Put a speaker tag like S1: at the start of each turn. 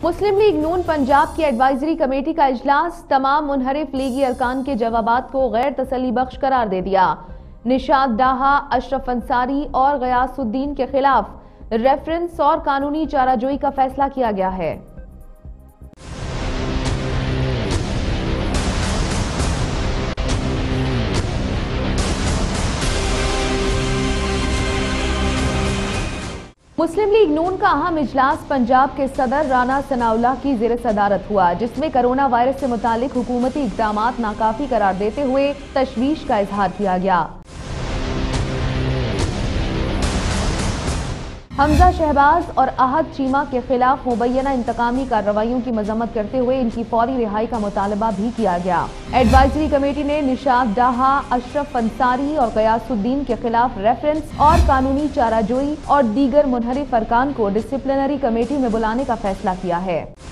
S1: मुस्लिम league नून पंजाब की advisory committee का इजलास तमाम मुनहरिफ लीगी अरकान के जवाबात को गैर तसल्ली बख्श करार दे दिया। निशात डाहा, अशरफ अंसारी और गयासुद्दीन के खिलाफ रेफरेंस और कानूनी चाराजोई का फैसला किया गया है। मुस्लिम लीग नून का अहम इजलास पंजाब के सदर राना सनाउल्लाह की ज़ेर सदारत हुआ, जिसमें कोरोना वायरस से मुतालिक हुकूमती इक़दामात नाकाफी करार देते हुए तशवीश का इजहार किया गया। हमजा शहबाज और अहद चीमा के खिलाफ मुबैना इंतकामी कार्रवाइयों की मजम्मत करते हुए इनकी फौरी रिहाई का मुतालबा भी किया गया। एडवाइजरी कमेटी ने निशात डाहा, अशरफ अंसारी और गयासुद्दीन के खिलाफ रेफरेंस और कानूनी चाराजोई और दीगर मुनहरिफ अरकान को डिसिप्लिनरी कमेटी में बुलाने का फैसला किया है।